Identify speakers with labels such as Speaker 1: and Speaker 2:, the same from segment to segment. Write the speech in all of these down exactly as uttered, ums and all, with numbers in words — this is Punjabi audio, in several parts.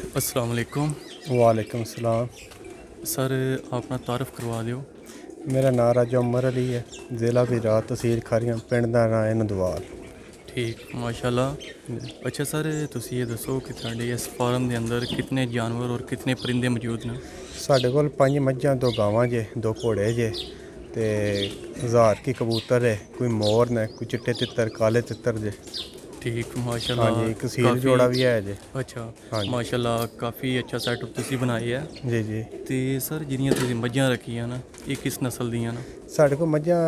Speaker 1: अस्सलाम वालेकुम।
Speaker 2: वालेकुम सलाम।
Speaker 1: सर अपना तारफ़ करवा दिओ।
Speaker 2: मेरा नाम राजा उमर अली है, ज़िला बिरार, तहसील खारियां, पिंड दा नाम है नंदवाल।
Speaker 1: ठीक माशाल्लाह। अच्छा सर तुसी ये दसो कि तुहाडे इस फार्म के अंदर कितने जानवर और कितने परिंदे मौजूद हैं?
Speaker 2: साढ़े कोल पंज मज्झां, दो गावां जे, दो घोड़े जे ते हज़ार की कबूतर है, कोई मोर ने, कोई चिट्टे तित्तर, काले तित्तर जे।
Speaker 1: ठीक
Speaker 2: हाँ
Speaker 1: माशाल्लाह।
Speaker 2: जी, एक सील
Speaker 1: काफ़ी
Speaker 2: जोड़ा भी है जे।
Speaker 1: अच्छा
Speaker 2: हाँ जी
Speaker 1: माशाल्लाह काफ़ी अच्छा सैटअप तुसी बनाया है।
Speaker 2: जी जी।
Speaker 1: ते सर जिहड़ियां तुसी मज्झां रखियां ना ये किस नस्ल दियां न?
Speaker 2: साढ़े कोल मज्झां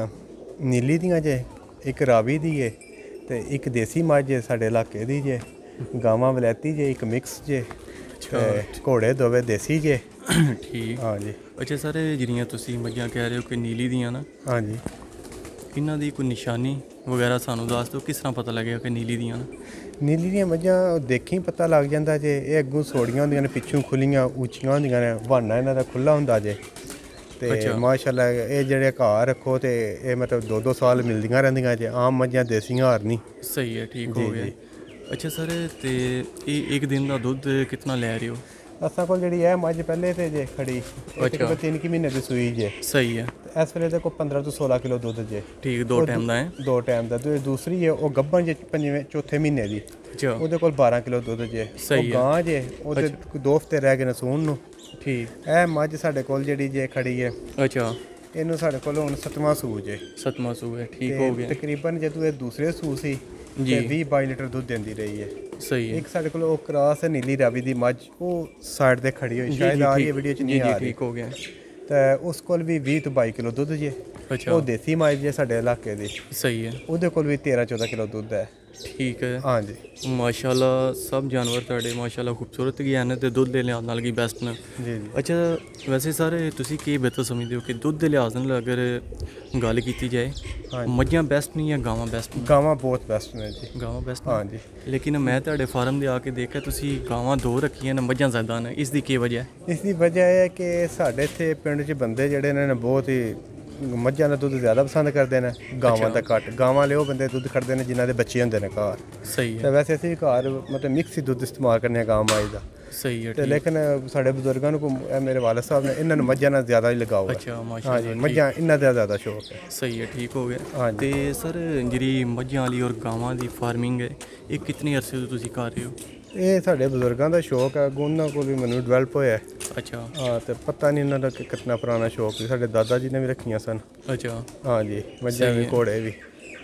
Speaker 2: नीली दियां जे, एक रावी दी है ते एक देसी मज्झ है साढ़े इलाके दी जे। गावां वलैती जे, एक मिक्स जे
Speaker 1: अच्छा
Speaker 2: ते घोड़े दोवे देसी जे।
Speaker 1: ठीक।
Speaker 2: हाँ जी
Speaker 1: अच्छा सर जिहड़ियां तुसी मज्झां कह रहे हो कि नीली दियां ना,
Speaker 2: हाँ जी।
Speaker 1: इन्हां दी कोई निशानी वगैरह सानू दस दो, किस तरह पता लगेगा कि नीली दियां न?
Speaker 2: नीली दियां मज्झां देखी पता लग जाता जे, ये अग्गों सोड़ियां होंदियां ने, पिच्छों खुल्लियां उच्चियां होंदियां ने, बहाना इन्हां दा खुल्ला होंदा जे ते
Speaker 1: अच्छा
Speaker 2: माशाल्लाह ये जेह्ड़े घर रक्खो ते एह् मतलब दो दो साल मिलदियां रैंह्दियां जे। आम मज्झां देसी हार नहीं।
Speaker 1: सही है, ठीक
Speaker 2: जी
Speaker 1: हो गया।
Speaker 2: जी।
Speaker 1: अच्छा सर ते ये एक दिन का दुद्ध कितना ले रहे हो?
Speaker 2: असां कोल जेह्ड़ी ऐ मज्झ पैह्ले ते जे खड़ी, एह्
Speaker 1: अच्छा
Speaker 2: तकरीबन तिन्न कि म्हीने दी सूई जे।
Speaker 1: सही है।
Speaker 2: ते इस वेले ते कोई पंदरां तो सोलां किलो दुद्ध जे।
Speaker 1: ठीक दो
Speaker 2: ओह्
Speaker 1: टाइम का है।
Speaker 2: दो टाइम दा। ते दूसरी है ओह् गब्बन जे, पंजवें चौथे म्हीने दी,
Speaker 1: अच्छा
Speaker 2: ओह्दे कोल बारां किलो दुद्ध जे। ओह्
Speaker 1: सही है।
Speaker 2: गां जे, ओह्दे
Speaker 1: अच्छा
Speaker 2: कोई दो हफ्ते रह गए न सून नू।
Speaker 1: ठीक।
Speaker 2: ਇਹ ਮੱਝ ਸਾਡੇ ਕੋਲ ਜਿਹੜੀ ਜੇ ਖੜੀ ਹੈ,
Speaker 1: अच्छा
Speaker 2: ਇਹਨੂੰ ਸਾਡੇ ਕੋਲ ਹੁਣ ਸੱਤਵਾਂ ਸੂ ਜੇ
Speaker 1: सतमा सू है, ठीक
Speaker 2: ਤੇ
Speaker 1: हो गया।
Speaker 2: ਤਕਰੀਬਨ ਜਦੋਂ ਇਹ ਦੂਸਰੇ ਸੂ ਸੀ
Speaker 1: जी
Speaker 2: ਤੇ ਵੀਹ ਬਾਈ ਲੀਟਰ ਦੁੱਧ ਦਿੰਦੀ ਰਹੀ ਹੈ।
Speaker 1: सही है।
Speaker 2: ਇੱਕ ਸਾਡੇ ਕੋਲ ਉਹ ਕ੍ਰਾਸ ਹੈ ਨੀਲੀ ਰਾਵੀ ਦੀ ਮੱਝ, ਉਹ ਸਾਈਡ ਤੇ ਖੜੀ ਹੋਈ,
Speaker 1: जी
Speaker 2: ਸ਼ਾਇਦ
Speaker 1: जी
Speaker 2: ਆ ਰਹੀ ਹੈ
Speaker 1: ठीक
Speaker 2: ਵੀਡੀਓ 'ਚ
Speaker 1: जी
Speaker 2: ਨਹੀਂ
Speaker 1: जी
Speaker 2: ਆ ਰਹੀ।
Speaker 1: ठीक हो गया।
Speaker 2: ਤੇ ਉਸ ਕੋਲ ਵੀ ਵੀਹ ਤੋਂ ਬਾਈ ਕਿਲੋ ਦੁੱਧ ਜੇ।
Speaker 1: अच्छा
Speaker 2: ਉਹ ਦੇਸੀ ਮੱਝ ਜੇ ਸਾਡੇ ਇਲਾਕੇ ਦੀ,
Speaker 1: सही है।
Speaker 2: ਉਹਦੇ ਕੋਲ ਵੀ ਤੇਰਾਂ ਚੌਦਾਂ ਕਿਲੋ ਦੁੱਧ ਹੈ।
Speaker 1: ठीक है
Speaker 2: ਹਾਂਜੀ
Speaker 1: माशाल्लाह। सब जानवर ਤੁਹਾਡੇ माशाल्लाह खूबसूरत भी हैं ਤੇ ਦੁੱਧ ਦੇ ਲਿਹਾਜ਼ ਨਾਲ ਵੀ ਬੈਸਟ ਨੇ।
Speaker 2: ਜੀ ਜੀ।
Speaker 1: ਅੱਛਾ ਵੈਸੇ ਸਾਰੇ ਤੁਸੀਂ ਕੀ ਬਿਹਤਰ ਸਮਝਦੇ ਹੋ ਕਿ ਦੁੱਧ ਦੇ ਲਿਹਾਜ਼ ਨਾਲ ਅਗਰ ਗੱਲ ਕੀਤੀ ਜਾਏ
Speaker 2: ਹਾਂਜੀ।
Speaker 1: ਮੱਝਾਂ ਬੈਸਟ ਨਹੀਂ ਜਾਂ ਗਾਵਾਂ ਬੈਸਟ ਨੇ?
Speaker 2: ਗਾਵਾਂ ਬਹੁਤ ਬੈਸਟ ਨੇ ਜੀ।
Speaker 1: ਗਾਵਾਂ ਬੈਸਟ ਨੇ।
Speaker 2: ਹਾਂਜੀ।
Speaker 1: ਲੇਕਿਨ ਮੈਂ ਤੁਹਾਡੇ ਫਾਰਮ ਦੇ ਆ ਕੇ ਦੇਖਿਆ ਤੁਸੀਂ ਗਾਵਾਂ ਦੋ ਰੱਖੀਆਂ ਨੇ, ਮੱਝਾਂ ਜ਼ਿਆਦਾ ਨੇ, ਇਸ ਦੀ ਕੀ ਵਜ੍ਹਾ ਹੈ?
Speaker 2: ਇਸ ਦੀ ਵਜ੍ਹਾ ਇਹ ਹੈ ਕਿ ਸਾਡੇ ਇੱਥੇ ਪਿੰਡ 'ਚ ਬੰਦੇ ਜਿਹੜੇ ਨੇ ਨਾ ਬਹੁਤ ਹੀ ਮੱਝਾਂ ਦਾ ਦੁੱਧ ਜ਼ਿਆਦਾ ਪਸੰਦ ਕਰਦੇ ਨੇ, ਗਾਵਾਂ ਦਾ ਘੱਟ। ਗਾਵਾਂ ਵਾਲੇ ਉਹ ਬੰਦੇ ਦੁੱਧ ਖੜਦੇ ਨੇ ਜਿਨ੍ਹਾਂ ਦੇ ਬੱਚੇ ਹੁੰਦੇ ਨੇ ਘਰ।
Speaker 1: ਸਹੀ
Speaker 2: ਤੇ
Speaker 1: ਹੈ
Speaker 2: ਵੈਸੇ ਅਸੀਂ ਘਰ ਮਤਲਬ ਮਿਕਸ ਹੀ ਦੁੱਧ ਇਸਤੇਮਾਲ ਕਰਨੇ ਆ ਗਾਂ ਮਾਈ ਦਾ।
Speaker 1: ਸਹੀ ਹੈ
Speaker 2: ਤੇ
Speaker 1: ਠੀਕ।
Speaker 2: ਲੇਕਿਨ ਸਾਡੇ ਬਜ਼ੁਰਗਾਂ ਨੂੰ ਕੋ- ਇਹ ਮੇਰੇ ਵਾਲਦ ਸਾਹਿਬ ਨੇ, ਇਹਨਾਂ ਨੂੰ ਮੱਝਾਂ ਨਾਲ ਜ਼ਿਆਦਾ ਹੀ ਲਗਾਓ ਹੈ।
Speaker 1: ਅੱਛਾ
Speaker 2: ਹਾਂਜੀ
Speaker 1: ਮਾਸ਼ਾਅੱਲਾ
Speaker 2: ਮੱਝਾਂ ਇਹਨਾਂ ਦਾ ਜ਼ਿਆਦਾ ਸ਼ੌਕ ਹੈ।
Speaker 1: ਸਹੀ ਹੈ, ਠੀਕ ਹੋ ਗਿਆ।
Speaker 2: ਹਾਂਜੀ।
Speaker 1: ਤੇ ਸਰ ਜਿਹੜੀ ਮੱਝਾਂ ਵਾਲੀ ਔਰ ਗਾਵਾਂ ਦੀ ਫਾਰਮਿੰਗ ਹੈ ਇਹ ਕਿਤਨੇ ਅਰਸੇ ਤੋਂ ਤੁਸੀਂ ਕਰ ਰਹੇ ਹੋ?
Speaker 2: ਇਹ ਸਾਡੇ ਬਜ਼ੁਰਗਾਂ ਦਾ ਸ਼ੌਕ ਹੈ, ਅੱਗੋਂ ਉਹਨਾਂ ਕੋਲ ਵੀ ਮੈਨੂੰ ਡਿਵੈਲਪ ਹੋਇਆ ਹੈ।
Speaker 1: ਅੱਛਾ
Speaker 2: ਹਾਂ ਤੇ ਪਤਾ ਨਹੀਂ ਇਹਨਾਂ ਦਾ ਕਿ ਕਿਤਨਾ ਪੁਰਾਣਾ ਸ਼ੌਕ ਸੀ। ਸਾਡੇ ਦਾਦਾ ਜੀ ਨੇ ਵੀ ਰੱਖੀਆਂ ਸਨ।
Speaker 1: ਅੱਛਾ
Speaker 2: ਹਾਂਜੀ ਮੱਝਾਂ
Speaker 1: ਸਹੀ
Speaker 2: ਵੀ
Speaker 1: ਹੈ।
Speaker 2: ਘੋੜੇ ਵੀ।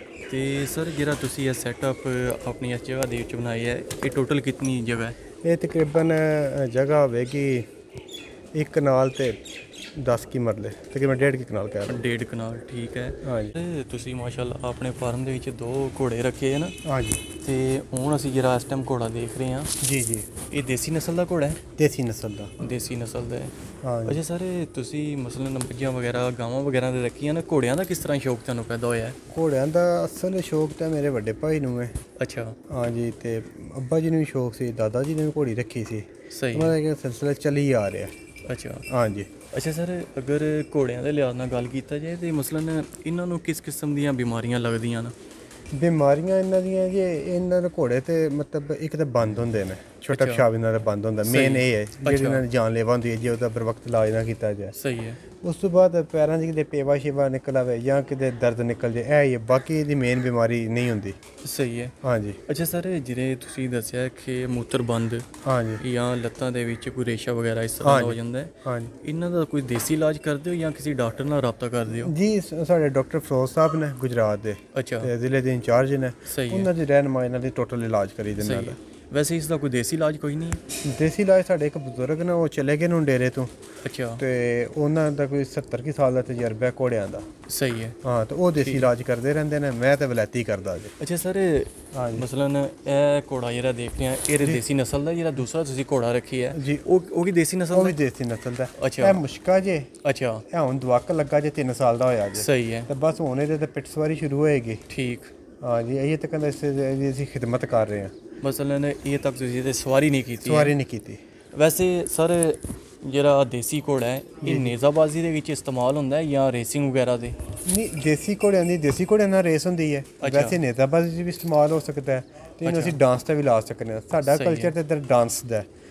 Speaker 1: ਤੇ ਸਰ ਜਿਹੜਾ ਤੁਸੀਂ ਇਹ ਸੈਟਅਪ ਆਪਣੀ ਇਸ ਜਗ੍ਹਾ ਦੇ ਵਿੱਚ ਬਣਾਇਆ ਹੈ ਇਹ ਟੋਟਲ ਕਿਤਨੀ ਜਗ੍ਹਾ ਹੈ?
Speaker 2: ਇਹ ਤਕਰੀਬਨ ਅ, ਜਗ੍ਹਾ ਹੋਵੇਗੀ ਇੱਕ ਕਨਾਲ ਤੇ ਦਸ ਕੀ ਮਰਲੇ, ਤਕਰੀਬਨ ਡੇਢ ਕੀ ਕਨਾਲ ਕਹਿ ਲਓ।
Speaker 1: ਡੇਢ ਕਨਾਲ, ਠੀਕ ਹੈ।
Speaker 2: ਹਾਂਜੀ
Speaker 1: ਤੇ ਤੁਸੀਂ ਮਾਸ਼ਾਅੱਲਾ ਆਪਣੇ ਫਾਰਮ ਦੇ ਵਿੱਚ ਦੋ ਘੋੜੇ ਰੱਖੇ ਹੈ ਨਾ,
Speaker 2: ਹਾਂਜੀ
Speaker 1: ਤੇ ਹੁਣ ਅਸੀਂ ਜਿਹੜਾ ਇਸ ਟਾਈਮ ਘੋੜਾ ਦੇਖ ਰਹੇ ਹਾਂ
Speaker 2: ਜੀ ਜੀ।
Speaker 1: ਇਹ ਦੇਸੀ ਨਸਲ ਦਾ ਘੋੜਾ ਹੈ?
Speaker 2: ਦੇਸੀ ਨਸਲ ਦਾ।
Speaker 1: ਦੇਸੀ ਨਸਲ ਦਾ ਹੈ।
Speaker 2: ਹਾਂਜੀ
Speaker 1: ਅੱਛਾ ਸਰ ਤੁਸੀਂ ਮਸਲਨ ਮੱਝਾਂ ਵਗੈਰਾ ਗਾਵਾਂ ਵਗੈਰਾ ਦੇ ਰੱਖੀਆਂ ਨਾ, ਘੋੜਿਆਂ ਦਾ ਕਿਸ ਤਰ੍ਹਾਂ ਸ਼ੌਕ ਤੁਹਾਨੂੰ ਪੈਦਾ ਹੋਇਆ ਹੈ?
Speaker 2: ਘੋੜਿਆਂ ਦਾ ਅਸਲ ਸ਼ੌਕ ਤਾਂ ਮੇਰੇ ਵੱਡੇ ਭਾਈ ਨੂੰ ਹੈ।
Speaker 1: ਅੱਛਾ
Speaker 2: ਹਾਂਜੀ ਤੇ ਅੱਬਾ ਜੀ ਨੂੰ ਵੀ ਸ਼ੌਕ ਸੀ, ਦਾਦਾ ਜੀ ਨੇ ਵੀ ਘੋੜੀ ਰੱਖੀ ਸੀ।
Speaker 1: ਸਹੀ
Speaker 2: ਉਹਨਾਂ ਦਾ ਇੱਕ ਸਿਲਸਿਲਾ ਚੱਲੀ ਆ ਰਿਹਾ।
Speaker 1: ਅੱਛਾ
Speaker 2: ਹਾਂਜੀ
Speaker 1: ਅੱਛਾ ਸਰ ਅਗਰ ਘੋੜਿਆਂ ਦੇ ਲਿਹਾਜ਼ ਨਾਲ ਗੱਲ ਕੀਤਾ ਜਾਏ ਤੇ ਮਸਲਨ ਇਹਨਾਂ ਨੂੰ ਕਿਸ ਕਿਸਮ ਦੀਆਂ ਬਿਮਾਰੀਆਂ ਲੱਗਦੀਆਂ ਨੇ?
Speaker 2: ਬਿਮਾਰੀਆਂ ਇਹਨਾਂ ਦੀਆਂ ਜੇ ਇਹਨਾਂ ਦੇ ਘੋੜੇ ਤੇ ਮਤਲਬ ਇੱਕ ਤਾਂ ਬੰਦ ਹੁੰਦੇ ਨੇ, ਛੋਟਾ
Speaker 1: ਅੱਛਾ।
Speaker 2: ਪਿਸ਼ਾਬ ਇਹਨਾਂ ਦਾ ਬੰਦ ਹੁੰਦਾ।
Speaker 1: ਸਹੀ।
Speaker 2: ਮੇਨ ਇਹ ਹੈ ਜਿਹੜੀ
Speaker 1: ਅੱਛਾ।
Speaker 2: ਇਹਨਾਂ ਦੀ ਜਾਨਲੇਵਾ ਹੁੰਦੀ ਹੈ ਜੇ ਉਹਦਾ बर वक्त ਇਲਾਜ ਨਾ ਕੀਤਾ ਜਾਏ।
Speaker 1: ਸਹੀ ਹੈ।
Speaker 2: ਉਸ ਤੋਂ ਬਾਅਦ ਪੈਰਾਂ 'ਚ ਕਿਤੇ ਪੇਵਾ ਸ਼ੇਵਾ ਨਿਕਲ ਆਵੇ ਜਾਂ ਕਿਤੇ ਦਰਦ ਨਿਕਲ ਜਾਏ, ਇਹ ਹੀ ਹੈ। ਬਾਕੀ ਇਹਦੀ ਮੇਨ ਬਿਮਾਰੀ ਨਹੀਂ ਹੁੰਦੀ।
Speaker 1: ਸਹੀ ਹੈ।
Speaker 2: ਹਾਂਜੀ
Speaker 1: ਅੱਛਾ ਸਰ ਜਿਹੜੇ ਤੁਸੀਂ ਦੱਸਿਆ ਕਿ ਮੂਤਰ ਬੰਦ
Speaker 2: ਹਾਂਜੀ
Speaker 1: ਜਾਂ ਲੱਤਾਂ ਦੇ ਵਿੱਚ ਕੋਈ ਰੇਸ਼ਾ ਵਗੈਰਾ ਇਸ ਤਰ੍ਹਾਂ ਦਾ ਹੋ ਜਾਂਦਾ ਹੈ,
Speaker 2: ਹਾਂਜੀ
Speaker 1: ਇਹਨਾਂ ਦਾ ਕੋਈ ਦੇਸੀ ਇਲਾਜ ਕਰਦੇ ਹੋ ਜਾਂ ਕਿਸੇ ਡਾਕਟਰ ਨਾਲ ਰਾਬਤਾ ਕਰਦੇ ਹੋ?
Speaker 2: ਜੀ। ਸ- ਸਾਡੇ ਡਾਕਟਰ ਫਿਰੋਜ਼ ਸਾਹਿਬ ਨੇ ਗੁਜਰਾਤ ਦੇ,
Speaker 1: ਅੱਛਾ
Speaker 2: ਤੇ ਜ਼ਿਲ੍ਹੇ ਦੇ ਇੰਚਾਰਜ ਨੇ।
Speaker 1: ਸਹੀ ਹੈ।
Speaker 2: ਉਹਨਾਂ ਦੀ ਰਹਿਨਮਾਈ ਨਾਲ ਹੀ ਟੋਟਲ ਇਲਾਜ ਕਰੀ ਦਿੰਦੇ
Speaker 1: ਸਹੀ
Speaker 2: ਨੇ।
Speaker 1: ਹੈ। ਵੈਸੇ ਇਸ ਦਾ ਕੋਈ ਦੇਸੀ ਇਲਾਜ ਕੋਈ ਨਹੀਂ ਹੈ?
Speaker 2: ਦੇਸੀ ਇਲਾਜ ਸਾਡੇ ਇੱਕ ਬਜ਼ੁਰਗ ਨੇ, ਉਹ ਚਲੇ ਗਏ ਨੂੰ ਡੇਰੇ ਤੋਂ,
Speaker 1: ਅੱਛਾ
Speaker 2: ਤੇ ਉਹਨਾਂ ਦਾ ਕੋਈ ਸੱਤਰ ਕੁ ਸਾਲ ਦਾ ਤਜਰਬਾ ਹੈ ਘੋੜਿਆਂ ਦਾ।
Speaker 1: ਸਹੀ ਹੈ।
Speaker 2: ਹਾਂ ਤੇ ਉਹ ਦੇਸੀ ਇਲਾਜ ਕਰਦੇ ਰਹਿੰਦੇ ਨੇ। ਮੈਂ ਤਾਂ ਵਲੈਤੀ ਕਰਦਾ ਜੀ।
Speaker 1: ਅੱਛਾ ਸਰ
Speaker 2: ਹਾਂਜੀ
Speaker 1: ਮਸਲਨ ਇਹ ਘੋੜਾ ਜਿਹੜਾ ਦੇਖ ਰਹੇ ਆ ਇਹ ਦੇਸੀ ਨਸਲ ਦਾ, ਜਿਹੜਾ ਦੂਸਰਾ ਤੁਸੀਂ ਘੋੜਾ ਰੱਖੀ ਹੈ
Speaker 2: ਜੀ।
Speaker 1: ਉਹ ਉਹ ਵੀ ਦੇਸੀ
Speaker 2: ਉਹ
Speaker 1: ਨਸਲ
Speaker 2: ਵੀ
Speaker 1: ਦਾ?
Speaker 2: ਦੇਸੀ ਨਸਲ ਦਾ।
Speaker 1: ਅੱਛਾ।
Speaker 2: ਇਹ ਮੁਸ਼ਕਾ ਜੇ,
Speaker 1: ਅੱਛਾ
Speaker 2: ਇਹ ਹੁਣ ਦਵਾਕ ਲੱਗਾ ਜੇ, ਤਿੰਨ ਸਾਲ ਦਾ ਹੋਇਆ ਜੇ।
Speaker 1: ਸਹੀ ਹੈ।
Speaker 2: ਤੇ ਬਸ ਹੁਣ ਇਹਦੇ ਤੇ ਪਿੱਠ ਸਵਾਰੀ ਸ਼ੁਰੂ ਹੋਏਗੀ।
Speaker 1: ਠੀਕ।
Speaker 2: ਹਾਂ ਜੀ ਇਹ ਤਾਂ ਕਹਿੰਦਾ ਇਸ ਦੀ ਅਸੀਂ ਖਿਦਮਤ ਕਰ ਰਹੇ ਹਾਂ।
Speaker 1: ਮਸਲਨ ਇਹ ਤੱਕ ਤੁਸੀਂ ਇਹਦੇ ਸਵਾਰੀ ਨਹੀਂ ਕੀਤੀ ਹੈ?
Speaker 2: ਸਵਾਰੀ ਨਹੀਂ ਕੀਤੀ।
Speaker 1: ਵੈਸੇ ਸਰ ਜਿਹੜਾ ਦੇਸੀ ਘੋੜਾ ਹੈ ਇਹ ਨੇਜ਼ਾਬਾਜ਼ੀ ਦੇ ਵਿੱਚ ਇਸਤੇਮਾਲ ਹੁੰਦਾ ਹੈ ਜਾਂ ਰੇਸਿੰਗ ਵਗੈਰਾ ਦੇ?
Speaker 2: ਨਹੀਂ ਦੇਸੀ ਘੋੜਿਆਂ ਦੀ ਦੇਸੀ ਘੋੜਿਆਂ ਨਾਲ ਰੇਸ ਹੁੰਦੀ ਹੈ।
Speaker 1: ਅੱਛਾ।
Speaker 2: ਵੈਸੇ ਨੇਜ਼ਾਬਾਜ਼ੀ 'ਚ ਵੀ ਇਸਤੇਮਾਲ ਹੋ ਸਕਦਾ ਹੈ ਤੇ ਇਹਨੂੰ ਅਸੀਂ ਡਾਂਸ ਤੇ ਵੀ ਲਾ ਸਕਦੇ ਹਾਂ। ਸਾਡਾ
Speaker 1: ਸਹੀ ਹੈ।
Speaker 2: ਕਲਚਰ ਤੇ ਇੱਧਰ ਡਾਂਸ ਦਾ ਹੈ।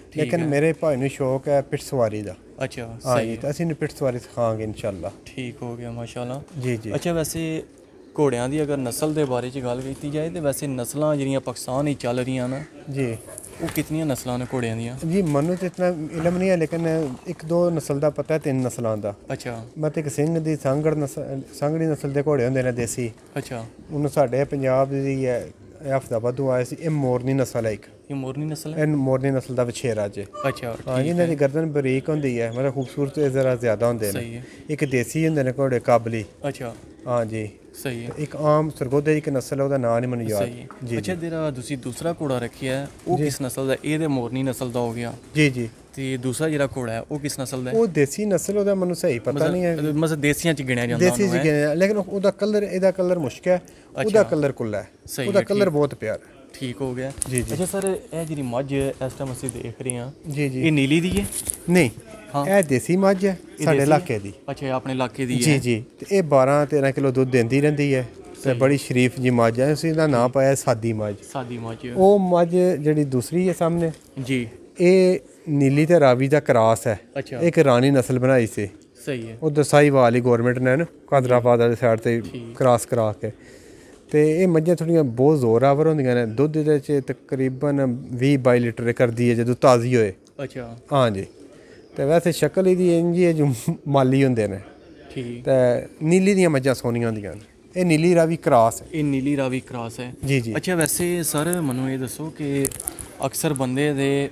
Speaker 2: ਲੇਕਿਨ ਮੇਰੇ ਭਾਈ ਨੂੰ ਸ਼ੌਕ ਹੈ ਪਿੱਠ ਸਵਾਰੀ ਦਾ।
Speaker 1: ਅੱਛਾ
Speaker 2: ਹਾਂ ਜੀ, ਤਾਂ ਅਸੀਂ ਇਹਨੂੰ ਪਿੱਠ ਸਵਾਰੀ ਸਿਖਾਵਾਂਗੇ ਇਨਸ਼ਾਅੱਲਾ।
Speaker 1: ਠੀਕ ਹੋ ਗਿਆ ਮਾਸ਼ਾਅੱਲਾ
Speaker 2: ਜੀ ਜੀ।
Speaker 1: ਅੱਛਾ ਵੈਸੇ ਘੋੜਿਆਂ ਦੀ ਅਗਰ ਨਸਲ ਦੇ ਬਾਰੇ 'ਚ ਗੱਲ ਕੀਤੀ ਜਾਏ ਤੇ ਵੈਸੇ ਨਸਲਾਂ ਜਿਹੜੀਆਂ ਪਾਕਿਸਤਾਨ ਹੀ ਚੱਲ ਰਹੀਆਂ ਨਾ
Speaker 2: ਜੀ,
Speaker 1: ਉਹ ਕਿਤਨੀਆਂ ਨਸਲਾਂ ਨੇ ਘੋੜਿਆਂ ਦੀਆਂ?
Speaker 2: ਜੀ ਮੈਨੂੰ ਤਾਂ ਇਤਨਾ ਇਲਮ ਨਹੀਂ ਹੈ, ਲੇਕਿਨ ਇੱਕ ਦੋ ਨਸਲ ਦਾ ਪਤਾ ਹੈ, ਤਿੰਨ ਨਸਲਾਂ ਦਾ।
Speaker 1: ਅੱਛਾ
Speaker 2: ਮਤ ਇੱਕ ਸਿੰਘ ਦੀ ਸਾਂਗੜ ਨਸਲ ਸਾਂਗੜੀ ਨਸਲ ਦੇ ਘੋੜੇ ਹੁੰਦੇ ਨੇ ਦੇਸੀ।
Speaker 1: ਅੱਛਾ
Speaker 2: ਉਹਨੂੰ ਸਾਡੇ ਪੰਜਾਬ ਦੀ ਹੈ ਹਫਤਾ ਵਾਧੂ ਆਇਆ ਸੀ। ਇਹ ਮੋਰਨੀ ਨਸਲ ਹੈ, ਇੱਕ
Speaker 1: ਇਹ ਮੋਰਨੀ ਨਸਲ ਹੈ।
Speaker 2: ਇਹ ਮੋਰਨੀ ਨਸਲ ਦਾ ਵਛੇਰਾ ਜੇ।
Speaker 1: ਅੱਛਾ
Speaker 2: ਹਾਂ ਜੀ, ਇਹਨਾਂ ਦੀ ਗਰਦਨ ਬਰੀਕ ਹੁੰਦੀ ਹੈ, ਮਤਲਬ ਖੂਬਸੂਰਤ ਜ਼ਰਾ ਜ਼ਿਆਦਾ ਹੁੰਦੇ
Speaker 1: ਸਹੀ
Speaker 2: ਨੇ।
Speaker 1: ਹੈ।
Speaker 2: ਇੱਕ ਦੇਸੀ ਹੁੰਦੇ ਨੇ ਘੋੜੇ ਕਾਬਲੀ।
Speaker 1: ਅੱਛਾ
Speaker 2: ਹਾਂ ਜੀ,
Speaker 1: ਸਹੀ ਹੈ।
Speaker 2: ਇੱਕ ਆਮ ਸਰਗੋਧੇ ਦੀ ਇੱਕ ਨਸਲ ਹੈ, ਉਹਦਾ ਨਾਂ ਨਹੀਂ ਮੈਨੂੰ ਯਾਦ।
Speaker 1: ਸਹੀ ਹੈ। ਅੱਛਾ ਜਿਹੜਾ ਤੁਸੀਂ ਦੂਸਰਾ ਘੋੜਾ ਰੱਖਿਆ ਉਹ ਕਿਸ ਨਸਲ ਦਾ? ਇਹ ਤੇ ਮੋਰਨੀ ਨਸਲ ਦਾ ਹੋ ਗਿਆ।
Speaker 2: ਜੀ ਜੀ।
Speaker 1: ਤੇ ਦੂਸਰਾ ਜਿਹੜਾ ਘੋੜਾ ਹੈ ਉਹ ਕਿਸ ਨਸਲ ਦਾ ਹੈ?
Speaker 2: ਉਹ ਦੇਸੀ ਨਸਲ, ਉਹਦਾ ਮੈਨੂੰ ਸਹੀ ਪਤਾ ਨਹੀਂ ਹੈ।
Speaker 1: ਮਤਲਬ ਦੇਸੀਆਂ ਚ ਗਿਣਿਆ ਜਾਂਦਾ
Speaker 2: ਦੇਸੀ ਚ ਗਿਣਿਆ, ਲੇਕਿਨ ਉਹਦਾ ਕਲਰ, ਇਹਦਾ ਕਲਰ ਮੁਸ਼ਕ ਹੈ, ਉਹਦਾ ਕਲਰ ਕੁੱਲਾ ਹੈ, ਉਹਦਾ ਕਲਰ ਬਹੁਤ ਪਿਆਰਾ ਹੈ।
Speaker 1: ਠੀਕ ਹੋ ਗਿਆ
Speaker 2: ਜੀ ਜੀ।
Speaker 1: ਅੱਛਾ ਸਰ, ਇਹ ਜਿਹੜੀ ਮੱਝ ਇਸ ਟਾਈਮ ਅਸੀਂ ਦੇਖ ਰਹੇ ਹਾਂ
Speaker 2: ਜੀ ਜੀ,
Speaker 1: ਇਹ ਨੀਲੀ ਦੀ ਹੈ?
Speaker 2: ਨਹੀਂ, ਇਹ ਦੇਸੀ ਮੱਝ ਹੈ ਸਾਡੇ ਇਲਾਕੇ ਦੀ।
Speaker 1: ਅੱਛਾ ਇਹ ਆਪਣੇ ਇਲਾਕੇ ਦੀ ਹੈ?
Speaker 2: ਜੀ ਜੀ। ਤੇ ਇਹ ਬਾਰਾਂ ਤੇਰਾਂ ਕਿਲੋ ਦੁੱਧ ਦਿੰਦੀ ਰਹਿੰਦੀ ਹੈ ਤੇ ਬੜੀ ਸ਼ਰੀਫ ਜੀ ਮੱਝ ਹੈ। ਅਸੀਂ ਇਹਦਾ ਨਾਂ ਪਾਇਆ ਸਾਦੀ ਮੱਝ।
Speaker 1: ਸਾਦੀ ਮੱਝ। ਉਹ
Speaker 2: ਮੱਝ ਜਿਹੜੀ ਦੂਸਰੀ ਹੈ ਸਾਹਮਣੇ
Speaker 1: ਜੀ,
Speaker 2: ਇਹ ਨੀਲੀ ਤੇ ਰਾਵੀ ਦਾ ਕਰਾਸ ਹੈ।
Speaker 1: ਅੱਛਾ
Speaker 2: ਇੱਕ ਰਾਣੀ ਨਸਲ ਬਣਾਈ ਸੀ।
Speaker 1: ਸਹੀ ਹੈ।
Speaker 2: ਉਹ ਦਸਾਈਵਾਲ ਹੀ ਗੌਰਮੈਂਟ ਨੇ ਨਾ ਕਾਦਰਾਬਾਦ ਵਾਲੀ ਸਾਈਡ ਤੇ ਕਰਾਸ ਕਰਾ ਕੇ। ਤੇ ਇਹ ਮੱਝਾਂ ਥੋੜ੍ਹੀਆਂ ਬਹੁਤ ਜ਼ੋਰਾਵਰ ਹੁੰਦੀਆਂ ਨੇ। ਦੁੱਧ ਇਹਦੇ 'ਚ ਤਕਰੀਬਨ ਵੀਹ ਬਾਈ ਲੀਟਰ ਕਰਦੀ ਹੈ ਜਦੋਂ ਤਾਜ਼ੀ ਹੋਏ।
Speaker 1: ਅੱਛਾ
Speaker 2: ਹਾਂ ਜੀ। ਤੇ ਵੈਸੇ ਸ਼ਕਲ ਇਹਦੀ ਇੰਝ ਹੀ ਹੈ ਜੋ ਮਾਲੀ ਹੁੰਦੇ ਨੇ।
Speaker 1: ਠੀਕ।
Speaker 2: ਤੇ ਨੀਲੀ ਦੀਆਂ ਮੱਝਾਂ ਸੋਹਣੀਆਂ ਹੁੰਦੀਆਂ ਨੇ। ਇਹ ਨੀਲੀ ਰਾਵੀ ਕਰਾਸ ਹੈ।
Speaker 1: ਇਹ ਨੀਲੀ ਰਾਵੀ ਕਰਾਸ ਹੈ?
Speaker 2: ਜੀ ਜੀ।
Speaker 1: ਅੱਛਾ ਵੈਸੇ ਸਰ ਮੈਨੂੰ ਇਹ ਦੱਸੋ ਕਿ ਅਕਸਰ ਬੰਦੇ ਦੇ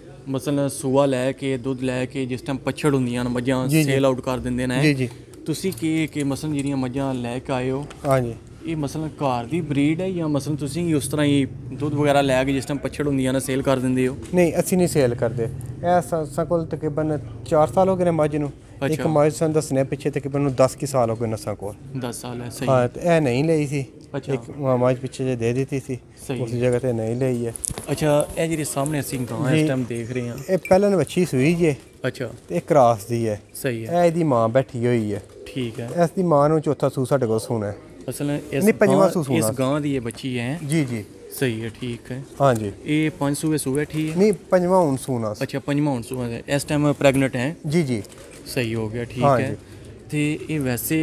Speaker 1: ਮਸਲਨ ਸੂਆ ਲੈ ਕੇ ਦੁੱਧ ਲੈ ਕੇ ਜਿਸ ਟਾਈਮ ਪੱਛੜ ਹੁੰਦੀਆਂ ਨੇ ਮੱਝਾਂ ਸੇਲ ਆਊਟ ਕਰ ਦਿੰਦੇ ਨੇ।
Speaker 2: ਜੀ ਜੀ।
Speaker 1: ਤੁਸੀਂ ਕੀ ਕਿ ਮਸਲਨ ਜਿਹੜੀਆਂ ਮੱਝਾਂ ਲੈ ਕੇ ਆਏ ਹੋ
Speaker 2: ਹਾਂ ਜੀ,
Speaker 1: ਇਹ ਮਸਲਨ ਘਰ ਦੀ ਬਰੀਡ ਹੈ ਜਾਂ ਮਸਲਨ ਤੁਸੀਂ ਉਸ ਤਰ੍ਹਾਂ ਹੀ ਦੁੱਧ ਵਗੈਰਾ ਲੈ ਕੇ ਜਿਸ ਟਾਈਮ ਪੱਛੜ ਹੁੰਦੀਆਂ ਨੇ ਸੇਲ ਕਰ ਦਿੰਦੇ ਹੋ?
Speaker 2: ਨਹੀਂ, ਅਸੀਂ ਨਹੀਂ ਸੇਲ ਕਰਦੇ। ਇਹ ਸਾਡੇ ਕੋਲ ਤਕਰੀਬਨ ਚਾਰ ਸਾਲ ਹੋ ਗਏ ਨੇ ਮੱਝ ਨੂੰ। ਇੱਕ ਮੱਝ ਸਾਨੂੰ ਦੱਸਣੇ ਪਿੱਛੇ ਤਕਰੀਬਨ ਨੂੰ ਦਸ ਕੁ ਸਾਲ ਹੋ ਗਏ ਨਸਾਂ ਕੋਲ।
Speaker 1: ਦਸ ਸਾਲ ਹੈ? ਸਹੀ।
Speaker 2: ਹਾਂ, ਤੇ ਇਹ ਨਹੀਂ ਲਈ ਸੀ।
Speaker 1: ਅੱਛਾ।
Speaker 2: ਇੱਕ ਮੱਝ ਪਿੱਛੇ ਜੇ ਦੇ ਦਿੱਤੀ ਸੀ, ਉਸ ਜਗ੍ਹਾ ਤੇ ਨਹੀਂ ਲਈ ਹੈ।
Speaker 1: ਅੱਛਾ, ਇਹ ਜਿਹੜੇ ਸਾਹਮਣੇ ਅਸੀਂ ਗਾਂ ਇਸ ਟਾਈਮ ਦੇਖ ਰਹੇ ਹਾਂ
Speaker 2: ਇਹ ਪਹਿਲਾਂ ਵੱਛੀ ਸੂਈ ਜੇ।
Speaker 1: ਅੱਛਾ।
Speaker 2: ਤੇ ਇਹ ਕਰਾਸ ਦੀ ਹੈ।
Speaker 1: ਸਹੀ ਹੈ।
Speaker 2: ਇਹ ਇਹਦੀ ਮਾਂ ਬੈਠੀ ਹੋਈ ਹੈ।
Speaker 1: ਠੀਕ ਹੈ।
Speaker 2: ਇਸ ਦੀ ਮਾਂ ਨੂੰ ਚੌਥਾ ਸੂ ਸਾਡੇ ਕੋਲ ਸੂਣਾ ਹੈ।
Speaker 1: ਅਸਲ ਇਸ
Speaker 2: ਨਹੀਂ, ਪੰਜਵਾਂ ਸੂ ਸੂਣਾ।
Speaker 1: ਇਸ ਗਾਂ ਦੀ ਇਹ ਬੱਚੀ ਹੈ?
Speaker 2: ਜੀ ਜੀ।
Speaker 1: ਸਹੀ ਹੈ। ਠੀਕ ਹੈ।
Speaker 2: ਹਾਂ ਜੀ।
Speaker 1: ਇਹ ਪੰਜ ਸੂਏ ਸੂ ਬੈਠੀ ਹੈ?
Speaker 2: ਨਹੀਂ, ਪੰਜਵਾਂ ਹੁਣ ਸੂਣਾ।
Speaker 1: ਅੱਛਾ, ਪੰਜਵਾਂ ਹੁਣ ਸੂਆ ਹੈ। ਇਸ ਟਾਈਮ ਪ੍ਰੈਗਨੈਂਟ ਹੈ?
Speaker 2: ਜੀ ਜੀ।
Speaker 1: ਸਹੀ ਹੋ ਗਿਆ। ਠੀਕ ਹੈ। ਤੇ ਇਹ ਵੈਸੇ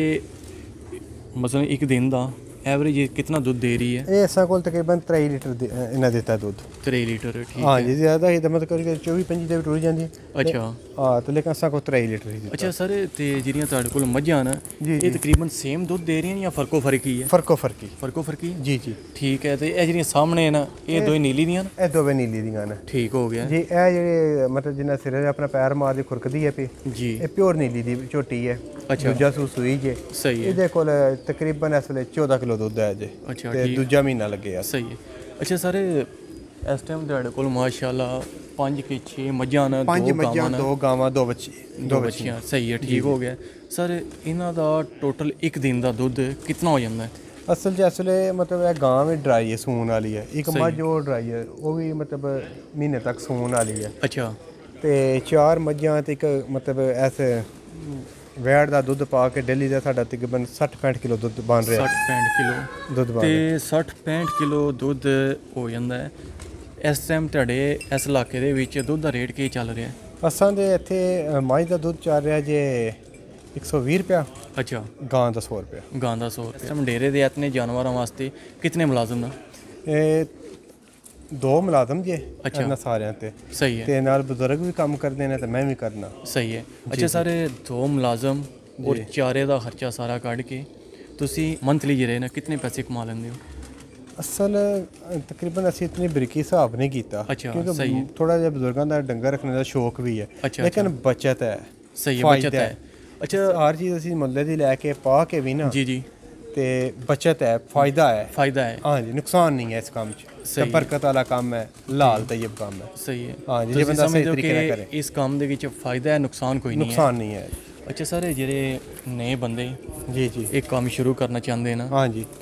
Speaker 1: ਮਸਲਨ ਇੱਕ ਦਿਨ ਦਾ ਐਵਰੇਜ ਕਿੰਨਾ ਦੁੱਧ ਦੇ ਰਹੀ ਹੈ?
Speaker 2: ਇਹ ਅਸਾਂ ਕੋਲ ਤਕਰੀਬਨ ਤੇਈ ਲੀਟਰ ਦੇ- ਇਹਨਾਂ ਦਿੱਤਾ ਦੁੱਧ।
Speaker 1: ਤੇਈ ਲੀਟਰ? ਠੀਕ
Speaker 2: ਹਾਂ
Speaker 1: ਹੈ।
Speaker 2: ਜੀ, ਜ਼ਿਆਦਾ ਹੀ ਤਾਂ ਮਤਲਬ ਕਰੀ ਚੌਵੀ ਪੰਜੀ ਦੇ ਵੀ ਟੁਰ ਜਾਂਦੀ।
Speaker 1: ਅੱਛਾ।
Speaker 2: ਹਾਂ, ਤੇ ਲੇਕਿਨ ਅਸਾਂ ਕੋਲ ਤੇਈ ਲੀਟਰ ਹੀ ਦਿੱਤਾ।
Speaker 1: ਅੱਛਾ ਸਰ, ਤੇ ਜਿਹੜੀਆਂ ਤੁਹਾਡੇ ਕੋਲ ਮੱਝਾਂ ਨਾ ਇਹ ਤਕਰੀਬਨ ਸੇਮ ਦੁੱਧ ਦੇ ਰਹੀਆਂ ਜਾਂ ਫਰਕੋ ਫਰਕੀ ਹੈ?
Speaker 2: ਫਰਕੋ ਫਰਕੀ।
Speaker 1: ਫਰਕੋ ਫਰਕੀ?
Speaker 2: ਜੀ ਜੀ।
Speaker 1: ਠੀਕ ਹੈ। ਤੇ ਇਹ ਜਿਹੜੀਆਂ ਸਾਹਮਣੇ ਨਾ ਇਹ ਦੋਵੇਂ ਨੀਲੀ ਦੀਆਂ ਨੇ?
Speaker 2: ਇਹ ਦੋਵੇਂ ਨੀਲੀ ਦੀਆਂ ਨੇ।
Speaker 1: ਠੀਕ ਹੋ ਗਿਆ
Speaker 2: ਜੀ। ਇਹ ਜਿਹੜੇ ਮਤਲਬ ਜਿੰਨਾ ਸਿਰੇ ਦੇ ਆਪਣਾ ਪੈਰ ਮਾਰਦੀ ਖੁਰਕਦੀ ਹੈ ਪਈ
Speaker 1: ਜੀ,
Speaker 2: ਇਹ ਪਿਓਰ ਨੀਲੀ ਦੀ ਝੋਟੀ ਹੈ।
Speaker 1: ਅੱਛਾ।
Speaker 2: ਦੂਜਾ ਸੂ ਸੂਈ ਜੇ।
Speaker 1: ਸਹੀ ਹੈ।
Speaker 2: ਇਹਦੇ ਕੋਲ ਤਕਰੀਬਨ ਇਸ ਵੇਲੇ ਚੌਦਾਂ ਕਿਲੋ ਦੁੱਧ ਹੈ ਜੇ।
Speaker 1: ਅੱਛਾ।
Speaker 2: ਤੇ ਦੂਜਾ ਮਹੀਨਾ ਲੱਗਿਆ।
Speaker 1: ਸਹੀ ਹੈ। ਅੱਛਾ ਸਰ, ਇਸ ਟਾਈਮ ਤੁਹਾਡੇ ਕੋਲ ਮਾਸ਼ਾਅੱਲਾ ਪੰਜ ਕੇ ਛੇ ਮੱਝਾਂ ਨੇ,
Speaker 2: ਪੰਜ
Speaker 1: ਦੋ
Speaker 2: ਮੱਝਾਂ,
Speaker 1: ਗਾਵਾਂ,
Speaker 2: ਦੋ ਗਾਵਾਂ, ਦੋ ਬੱਚੇ,
Speaker 1: ਦੋ ਬੱਚੀਆਂ। ਸਹੀ ਹੈ। ਠੀਕ ਹੋ ਗਿਆ ਸਰ। ਇਹਨਾਂ ਦਾ ਟੋਟਲ ਇੱਕ ਦਿਨ ਦਾ ਦੁੱਧ ਕਿੰਨਾ ਹੋ ਜਾਂਦਾ ਹੈ?
Speaker 2: ਅਸਲ 'ਚ ਇਸ ਵੇਲੇ ਮਤਲਬ ਇਹ ਗਾਂ ਵੀ ਡਰਾਈ ਹੈ, ਸੂਣ ਵਾਲੀ ਹੈ। ਇੱਕ ਮੱਝ ਉਹ ਡਰਾਈ ਹੈ, ਉਹ ਵੀ ਮਤਲਬ ਮਹੀਨੇ ਤੱਕ ਸੂਣ ਵਾਲੀ ਹੈ।
Speaker 1: ਅੱਛਾ।
Speaker 2: ਤੇ ਚਾਰ ਮੱਝਾਂ ਤੇ ਇੱਕ ਮਤਲਬ ਐਸੇ ਵੈੜ ਦਾ ਦੁੱਧ ਪਾ ਕੇ ਡੇਲੀ ਦਾ ਸਾਡਾ ਤਕਰੀਬਨ ਸੱਠ ਪੈਂਹਠ ਕਿਲੋ ਦੁੱਧ ਬਣ ਰਿਹਾ।
Speaker 1: ਸੱਠ ਪੈਂਹਠ ਕਿਲੋ
Speaker 2: ਦੁੱਧ ਬਣ ਰਿਹਾ।
Speaker 1: ਤੇ ਸੱਠ ਪੈਂਹਠ ਕਿਲੋ ਦੁੱਧ ਹੋ ਜਾਂਦਾ ਹੈ। ਇਸ ਟਾਈਮ ਤੁਹਾਡੇ ਇਸ ਇਲਾਕੇ ਦੇ ਵਿੱਚ ਦੁੱਧ ਦਾ ਰੇਟ ਕੀ ਚੱਲ ਰਿਹਾ ਹੈ?
Speaker 2: ਅਸਾਂ ਦੇ ਇੱਥੇ ਮੱਝ ਦਾ ਦੁੱਧ ਚੱਲ ਰਿਹਾ ਜੇ ਇੱਕ ਸੌ ਵੀਹ ਰੁਪਇਆ।
Speaker 1: ਅੱਛਾ।
Speaker 2: ਗਾਂ ਦਾ ਸੌ ਰੁਪਇਆ।
Speaker 1: ਗਾਂ ਦਾ ਸੌ ਰੁਪਇਆ। ਇਸ ਡੇਰੇ ਦੇ ਇਤਨੇ ਜਾਨਵਰਾਂ ਵਾਸਤੇ ਕਿਤਨੇ ਮੁਲਾਜ਼ਮ ਨੇ?
Speaker 2: ਇਹ ਦੋ ਮੁਲਾਜ਼ਮ ਜੇ
Speaker 1: ਅੱਛਾ।
Speaker 2: ਇਹਨਾਂ ਸਾਰਿਆਂ ਤੇ।
Speaker 1: ਸਹੀ ਹੈ।
Speaker 2: ਤੇ ਨਾਲ ਬਜ਼ੁਰਗ ਵੀ ਕੰਮ ਕਰਦੇ ਨੇ ਤੇ ਮੈਂ ਵੀ ਕਰਨਾ।
Speaker 1: ਸਹੀ ਹੈ। ਅੱਛਾ ਸਰ, ਦੋ ਮੁਲਾਜ਼ਮ ਔਰ ਚਾਰੇ ਦਾ ਖਰਚਾ ਸਾਰਾ ਕੱਢ ਕੇ ਤੁਸੀਂ ਮੰਥਲੀ ਜਿਹੜੇ ਨੇ ਕਿੰਨੇ ਪੈਸੇ ਕਮਾ ਲੈਂਦੇ ਹੋ?
Speaker 2: ਅਸਲ ਤਕਰੀਬਨ ਅਸੀਂ ਇਤਨੀ ਬਰੀਕੀ ਹਿਸਾਬ ਨਹੀਂ ਕੀਤਾ, ਕਿਉਂਕਿ ਥੋੜਾ ਜਿਹਾ ਬਜ਼ੁਰਗਾਂ ਦਾ ਡੰਗਰ ਰੱਖਣ ਦਾ ਸ਼ੌਕ ਵੀ ਹੈ, ਲੇਕਿਨ ਬਚਤ ਹੈ।
Speaker 1: ਸਹੀ ਹੈ, ਬਚਤ ਹੈ।
Speaker 2: ਅੱਛਾ, ਹਰ ਚੀਜ਼ ਅਸੀਂ ਮੁੱਲੇ ਦੀ ਲੈ ਕੇ ਪਾ ਕੇ ਵੀ ਨਾ।
Speaker 1: ਜੀ ਜੀ।
Speaker 2: ਤੇ ਬਚਤ ਹੈ, ਫਾਇਦਾ ਹੈ।
Speaker 1: ਫਾਇਦਾ ਹੈ।
Speaker 2: ਹਾਂ ਜੀ, ਨੁਕਸਾਨ ਨਹੀਂ ਹੈ ਇਸ ਕੰਮ 'ਚ। ਤੇ ਬਰਕਤ ਵਾਲਾ ਕੰਮ ਹੈ, ਲਾਲ ਤੈਯਬ ਕੰਮ ਹੈ।
Speaker 1: ਸਹੀ ਹੈ।
Speaker 2: ਹਾਂ ਜੀ, ਜੇ ਬੰਦਾ ਸਹੀ ਤਰੀਕੇ ਨਾਲ ਕਰੇ।
Speaker 1: ਇਸ ਕੰਮ ਦੇ ਵਿੱਚ ਫਾਇਦਾ ਹੈ, ਨੁਕਸਾਨ ਕੋਈ ਨਹੀਂ ਹੈ।
Speaker 2: ਨੁਕਸਾਨ ਨਹੀਂ ਹੈ।
Speaker 1: ਅੱਛਾ ਸਰ, ਜਿਹੜੇ ਨਵੇਂ ਬੰਦੇ
Speaker 2: ਜੀ ਜੀ
Speaker 1: ਇਹ ਕੰਮ ਸ਼ੁਰੂ ਕਰਨਾ ਚਾਹੁੰਦੇ ਨਾ,
Speaker 2: ਹਾਂ ਜੀ,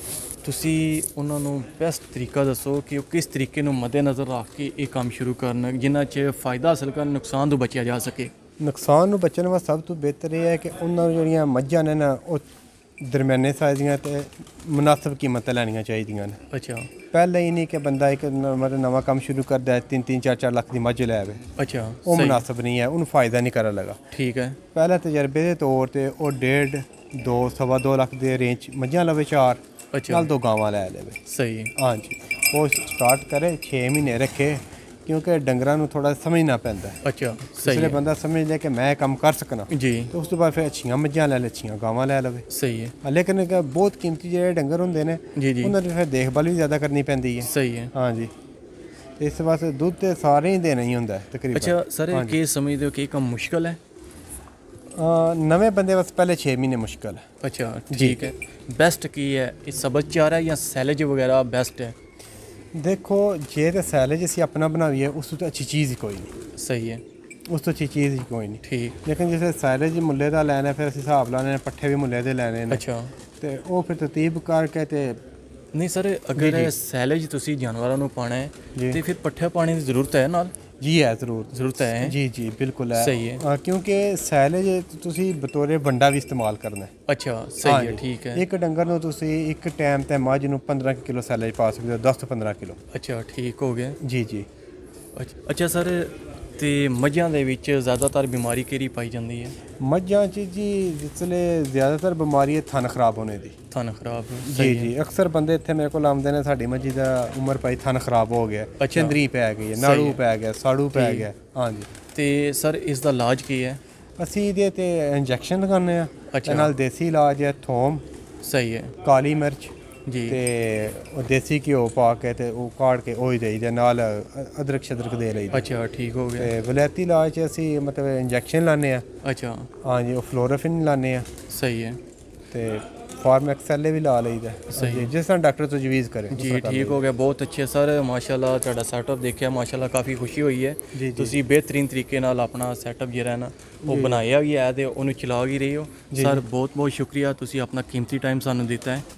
Speaker 1: ਤੁਸੀਂ ਉਹਨਾਂ ਨੂੰ ਬੈਸਟ ਤਰੀਕਾ ਦੱਸੋ ਕਿ ਉਹ ਕਿਸ ਤਰੀਕੇ ਨੂੰ ਮੱਦੇਨਜ਼ਰ ਰੱਖ ਕੇ ਇਹ ਕੰਮ ਸ਼ੁਰੂ ਕਰਨ ਜਿਨ੍ਹਾਂ 'ਚ ਫਾਇਦਾ ਹਾਸਲ ਕਰਨ, ਨੁਕਸਾਨ ਤੋਂ ਬਚਿਆ ਜਾ ਸਕੇ।
Speaker 2: ਨੁਕਸਾਨ ਨੂੰ ਬਚਣ ਵਾਸਤੇ ਸਭ ਤੋਂ ਬਿਹਤਰ ਇਹ ਹੈ ਕਿ ਉਹਨਾਂ ਨੂੰ ਜਿਹੜੀਆਂ ਮੱਝਾਂ ਨੇ ਨਾ ਉਹ ਦਰਮਿਆਨੇ ਸਾਈਜ਼ ਦੀਆਂ ਤੇ ਮੁਨਾਸਬ ਕੀਮਤ ਲੈਣੀਆਂ ਚਾਹੀਦੀਆਂ ਨੇ।
Speaker 1: ਅੱਛਾ
Speaker 2: ਪਹਿਲਾਂ ਹੀ ਨਹੀਂ ਕਿ ਬੰਦਾ ਇੱਕ ਮਤਲਬ ਨਵਾਂ ਕੰਮ ਸ਼ੁਰੂ ਕਰਦਾ ਹੈ ਤਿੰਨ ਤਿੰਨ ਚਾਰ ਚਾਰ ਲੱਖ ਦੀ ਮੱਝ ਲੈ ਆਵੇ।
Speaker 1: ਅੱਛਾ
Speaker 2: ਉਹ ਮੁਨਾਸਬ ਨਹੀਂ ਹੈ, ਉਹਨੂੰ ਫਾਇਦਾ ਨਹੀਂ ਕਰਨ ਲੱਗਾ।
Speaker 1: ਠੀਕ ਹੈ।
Speaker 2: ਪਹਿਲਾਂ ਤਜਰਬੇ ਦੇ ਤੌਰ ਤੇ ਉਹ ਡੇਢ ਦੋ ਸਵਾ ਦੋ ਲੱਖ ਦੇ ਰੇਂਜ ਮੱਝਾਂ ਲਵੇ ਚਾਰ, ਨਾਲ ਦੋ ਗਾਵਾਂ ਲੈ ਲਵੇ।
Speaker 1: ਸਹੀ ਹੈ।
Speaker 2: ਹਾਂਜੀ ਉਹ ਸਟਾਰਟ ਕਰੇ ਛੇ ਮਹੀਨੇ ਰੱਖੇ, ਕਿਉਂਕਿ ਡੰਗਰਾਂ ਨੂੰ ਥੋੜਾ ਸਮਝਣਾ ਪੈਂਦਾ।
Speaker 1: ਅੱਛਾ ਸਹੀ
Speaker 2: ਹੈ। ਬੰਦਾ ਸਮਝ ਲੈ ਕਿ ਮੈਂ ਕੰਮ ਕਰ ਸਕਣਾ
Speaker 1: ਜੀ, ਤੇ
Speaker 2: ਉਸ ਤੋਂ ਬਾਅਦ ਫਿਰ ਅੱਛੀਆਂ ਮੱਝਾਂ ਲੈ ਲੈ, ਅੱਛੀਆਂ ਗਾਵਾਂ ਲੈ ਲਵੇ।
Speaker 1: ਸਹੀ ਹੈ।
Speaker 2: ਲੇਕਿਨ ਬਹੁਤ ਕੀਮਤੀ ਜਿਹੜੇ ਡੰਗਰ ਹੁੰਦੇ ਨੇ
Speaker 1: ਜੀ ਜੀ,
Speaker 2: ਉਹਨਾਂ ਦੀ ਫਿਰ ਦੇਖਭਾਲ ਵੀ ਜ਼ਿਆਦਾ ਕਰਨੀ ਪੈਂਦੀ ਹੈ।
Speaker 1: ਸਹੀ ਹੈ।
Speaker 2: ਹਾਂਜੀ ਇਸ ਵਾਸਤੇ ਦੁੱਧ ਤੇ ਸਾਰੇ ਹੀ ਦੇਣਾ ਹੀ ਹੁੰਦਾ ਤਕਰੀਬਨ।
Speaker 1: ਅੱਛਾ ਸਰ ਕੀ ਸਮਝਦੇ ਹੋ ਕਿ ਇਹ ਕੰਮ ਮੁਸ਼ਕਲ ਹੈ?
Speaker 2: ਨਵੇਂ ਬੰਦੇ ਵਾਸਤੇ ਪਹਿਲੇ ਛੇ ਮਹੀਨੇ ਮੁਸ਼ਕਲ ਹੈ।
Speaker 1: ਅੱਛਾ ਠੀਕ ਹੈ। ਬੈਸਟ ਕੀ ਹੈ, ਇਹ ਸਬਜ਼ ਚਾਰਾ ਜਾਂ ਸੈਲੇਜ ਵਗੈਰਾ ਬੈਸਟ ਹੈ?
Speaker 2: ਦੇਖੋ ਜੇ ਤਾਂ ਸੈਲੇਜ ਅਸੀਂ ਆਪਣਾ ਬਣਾਈਏ ਉਸ ਤੋਂ ਅੱਛੀ ਚੀਜ਼ ਹੀ ਕੋਈ ਨਹੀਂ।
Speaker 1: ਸਹੀ ਹੈ।
Speaker 2: ਉਸ ਤੋਂ ਅੱਛੀ ਚੀਜ਼ ਹੀ ਕੋਈ ਨਹੀਂ।
Speaker 1: ਠੀਕ।
Speaker 2: ਲੇਕਿਨ ਜਿਵੇਂ ਸੈਲੇਜ ਮੁੱਲੇ ਦਾ ਲੈਣਾ ਫਿਰ ਅਸੀਂ ਹਿਸਾਬ ਲਾਣੇ ਨੇ, ਪੱਠੇ ਵੀ ਮੁੱਲੇ ਦੇ ਲੈਣੇ ਨੇ।
Speaker 1: ਅੱਛਾ
Speaker 2: ਤੇ ਉਹ ਫਿਰ ਤਰਤੀਬ ਕਰਕੇ ਤੇ
Speaker 1: ਨਹੀਂ ਸਰ, ਅਗਰ ਸੈਲੇਜ ਤੁਸੀਂ ਜਾਨਵਰਾਂ ਨੂੰ ਪਾਣਾ ਹੈ ਤੇ ਫਿਰ ਪੱਠੇ ਪਾਣੀ ਦੀ ਜ਼ਰੂਰਤ ਹੈ ਨਾਲ? ਜੀ
Speaker 2: ਹੈ, ਜ਼ਰੂਰ
Speaker 1: ਜ਼ਰੂਰਤ ਹੈ।
Speaker 2: ਜੀ ਜੀ ਬਿਲਕੁਲ ਹੈ।
Speaker 1: ਸਹੀ ਹੈ।
Speaker 2: ਕਿਉਂਕਿ ਸੈਲੇਜ ਤੁਸੀਂ ਬਤੌਰੇ ਵੰਡਾ ਵੀ ਇਸਤੇਮਾਲ ਕਰਨਾ।
Speaker 1: ਅੱਛਾ ਸਹੀ ਹੈ। ਠੀਕ ਹੈ।
Speaker 2: ਇੱਕ ਡੰਗਰ ਨੂੰ ਤੁਸੀਂ ਇੱਕ ਟਾਈਮ ਤੇ ਮੱਝ ਨੂੰ ਪੰਦਰਾਂ ਕਿਲੋ ਸੈਲੇਜ ਪਾ ਸਕਦੇ ਹੋ, ਦਸ ਤੋਂ ਪੰਦਰਾਂ ਕਿਲੋ।
Speaker 1: ਅੱਛਾ ਠੀਕ ਹੋ ਗਿਆ। ਜੀ
Speaker 2: ਜੀ
Speaker 1: ਅੱਛਾ ਸਰ, ਤੇ ਮੱਝਾਂ ਦੇ ਵਿੱਚ ਜ਼ਿਆਦਾਤਰ ਬਿਮਾਰੀ ਕਿਹੜੀ ਪਾਈ ਜਾਂਦੀ ਹੈ?
Speaker 2: ਮੱਝਾਂ 'ਚ ਜੀ ਜਿਸਲੇ ਜ਼ਿਆਦਾਤਰ ਬਿਮਾਰੀ ਹੈ ਥਣ ਖਰਾਬ ਹੋਣੇ ਦੀ।
Speaker 1: ਥਣ ਖਰਾਬ?
Speaker 2: ਜੀ ਜੀ ਅਕਸਰ ਬੰਦੇ ਇੱਥੇ ਮੇਰੇ ਕੋਲ ਆਉਂਦੇ ਨੇ, ਸਾਡੀ ਮੱਝੀ ਦਾ ਉਮਰ ਪਾਈ ਥਣ ਖਰਾਬ ਹੋ ਗਿਆ, ਚੰਦਰੀ ਪੈ ਗਈ, ਨਾੜੂ ਪੈ ਗਿਆ, ਸਾੜੂ ਪੈ ਗਿਆ। ਹਾਂਜੀ ਤੇ
Speaker 1: ਸਰ ਇਸ ਦਾ ਇਲਾਜ ਕੀ ਹੈ?
Speaker 2: ਅਸੀਂ ਇਹਦੇ ਤੇ ਇੰਜੈਕਸ਼ਨ ਲਗਾਉਂਦੇ ਆ, ਤੇ ਨਾਲ ਦੇਸੀ ਇਲਾਜ ਹੈ ਥੋਮ।
Speaker 1: ਸਹੀ ਹੈ।
Speaker 2: ਕਾਲੀ ਮਿਰਚ
Speaker 1: ਜੀ,
Speaker 2: ਤੇ ਉਹ ਦੇਸੀ ਘਿਓ ਪਾ ਕੇ ਤੇ ਉਹ ਕਾੜ ਕੇ ਉਹ ਹੀ ਦੇਈਦਾ, ਨਾਲ ਅਦਰਕ ਸ਼ਦਰਕ ਦੇ ਲਈਦਾ।
Speaker 1: ਅੱਛਾ ਠੀਕ ਹੋ ਗਿਆ। ਤੇ
Speaker 2: ਵਲੈਤੀ ਇਲਾਜ 'ਚ ਅਸੀਂ ਮਤਲਬ ਇੰਜੈਕਸ਼ਨ ਲਾਉਂਦੇ ਆ।
Speaker 1: ਅੱਛਾ
Speaker 2: ਹਾਂਜੀ ਉਹ ਫਲੋਰੋਫਿਨ ਲਾਉਂਦੇ ਆ।
Speaker 1: ਸਹੀ ਹੈ।
Speaker 2: ਤੇ ਫਾਰਮ ਐਕਸਐਲ ਵੀ ਲਾ ਲਈਦਾ।
Speaker 1: ਸਹੀ,
Speaker 2: ਜਿਸ ਤਰ੍ਹਾਂ ਡਾਕਟਰ ਤੋਂ ਤਜਵੀਜ਼ ਕਰੇ।
Speaker 1: ਜੀ ਠੀਕ ਹੋ ਗਿਆ। ਬਹੁਤ ਅੱਛੇ ਸਰ, ਮਾਸ਼ਾਅੱਲਾ ਤੁਹਾਡਾ ਸੈਟਅਪ ਦੇਖਿਆ, ਮਾਸ਼ਾਅੱਲਾ ਕਾਫੀ ਖੁਸ਼ੀ ਹੋਈ ਹੈ। ਤੁਸੀਂ ਬਿਹਤਰੀਨ ਤਰੀਕੇ ਨਾਲ ਆਪਣਾ ਸੈਟਅਪ ਜਿਹੜਾ ਨਾ ਉਹ ਬਣਾਇਆ ਵੀ ਹੈ ਤੇ ਉਹਨੂੰ ਚਲਾ ਵੀ ਰਹੇ ਹੋ। ਸਰ ਬਹੁਤ ਬਹੁਤ ਸ਼ੁਕਰੀਆ, ਤੁਸੀਂ ਆਪਣਾ ਕੀਮਤੀ ਟਾਈਮ ਸਾਨੂੰ ਦਿੱਤਾ ਹੈ।